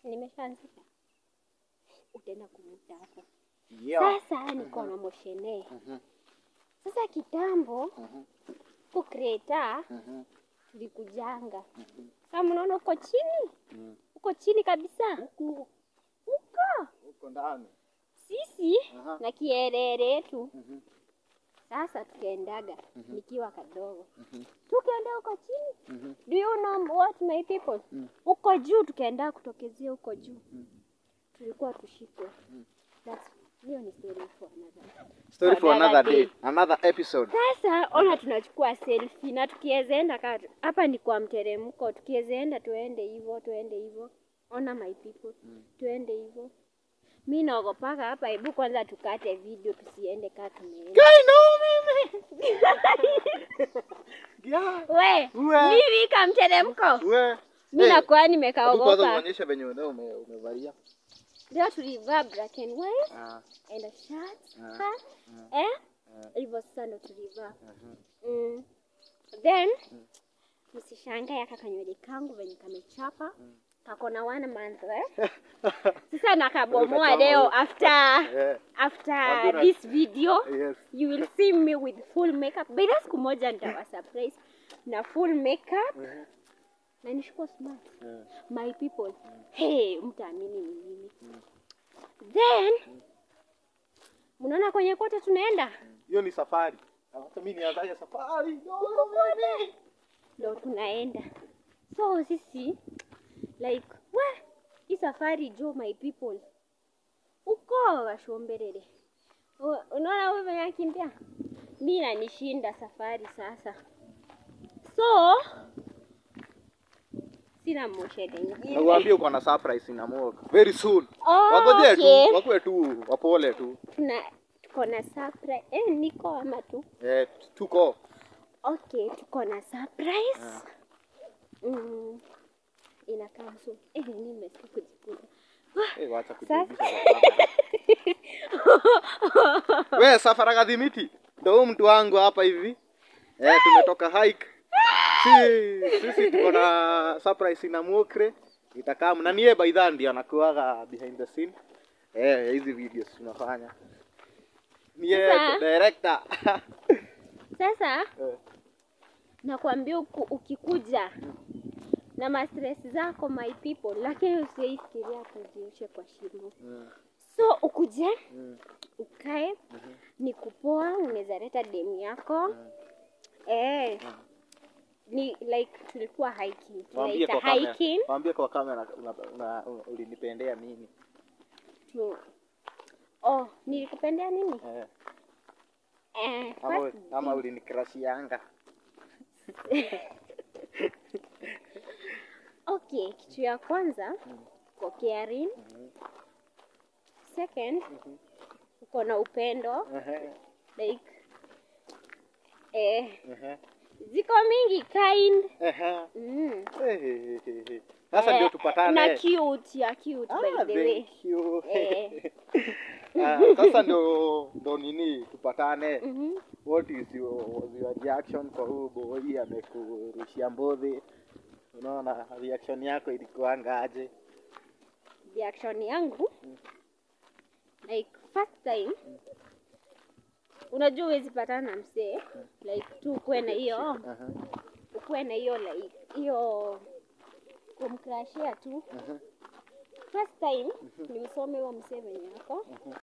Nimeshaanza. Utaenda kumtaka. Yeah. Sasa niko na moshene. Sasa kitambo creator tulikujanga. Sasa mnaona uko chini? Uko chini kabisa. Uko ndani. Sisi na kierere yetu. Sasa tukaendaga nikiwa kadogo. Tukaenda huko chini. Do you know what my people? Uko juu tukaenda kutokezea huko juu. Tulikuwa tushikwe. That's hiyo ni story for another day. Another episode. Sasa ona tunachukua selfie na tukiwezaenda hapa ni kwa mteremko, tukiwezaenda tuende hivyo. Ona my people. Tuende hivyo. Mimi naogopa hapa, hebu kwanza tukate video tusiende kama tumeenda. Mimi. Mimi kama mteremko. Mimi nakuwa nimekaogopa. Kwanza uonyesha venye umevalia. Leo tulivaa black and white and a shirt. Hivyo sasa ndo tulivaa. Then msishangae aka kanywele kangu venye kamechapa. Kako na 1 month Sasa nakabomoa leo after this video. Yes. You will see me with full makeup. Bila siku moja nitawa surprise na full makeup. Na nishiko smart. My people. Hey, mtaamini ni nini? Then mnaona kwenye kote tunaenda? Hiyo ni safari. Hata mimi nianzaje safari? Ndio tunaenda. So sisi like hii safari jo my people. Uko washomberere. Unaona wewe yakimbia? Mimi nanishinda safari sasa. So sina moshede nyingine. Nawaambia uko na surprise ina moga. Very soon. Wagoje tu, wakwe tu, wapole tu. Tuko na surprise. Niko ama tu? Tuko. Okay, tuko na surprise. Inakaa so. Nimesikia kujikuna. Wacha kujibisha. Wewe safari kadhimiti. Ndio mtu wangu hapa hivi. Tumetoka hike. Sisi tuko na surprise ina mokre. Itakaa na niye by that ndio anakuaga behind the scene. Hizi videos tunafanya. Niye director. Sasa nakwambia ukikuja na ma stress zako my people, lakini usifikiria kujiosha kwa shimo. So ukuje ukae ni kupoa, unaweza leta demu yako. Ni like tulikuwa hiking. Tunaita hiking. Waambie kwa kamera ulinipendea nini? Nilikupendea nini? Ama ulinikrashianga. Okay, kitu ya kwanza uko caring. Second, uko na upendo. Like ziko mingi kind. Sasa ndio tupatane. Na cute, ya cute by the way. Sasa ndo nini tupatane. What is your reaction kwa huyo boy amekurushia mbodhi? Unaona reaction yako ilikuanga aje? Reaction yangu like first time unajua huwezi patana na msee like tu kuwe na hiyo ukuwe na hiyo like hiyo kumcrashia tu. First time nimsome huyo msee venye yako